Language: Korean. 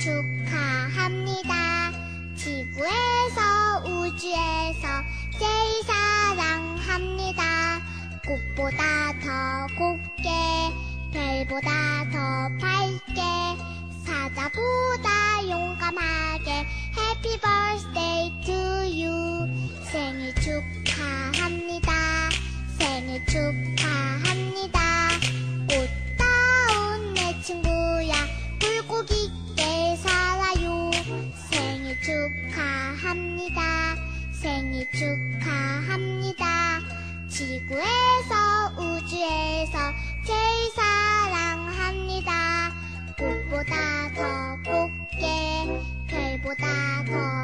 축하합니다. 지구에서 우주에서 제일 사랑합니다. 꽃보다 더 곱게 별보다 더 밝게 사자보다 용감하게 Happy birthday to you. 생일 축하합니다. 생일 축하합니다. 꽃다운 내 친구야 굴곡 있게 살아요. 생일 축하합니다. 생일 축하합니다. 지구에서 우주에서 제일 사랑합니다. 꽃보다 더 곱게 별보다 더